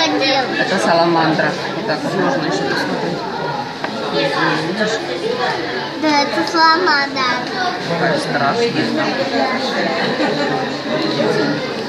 крокодил. Это саламандра. Вот так вот можно еще посмотреть. Видишь? Да, это саламандра. Какая страшная.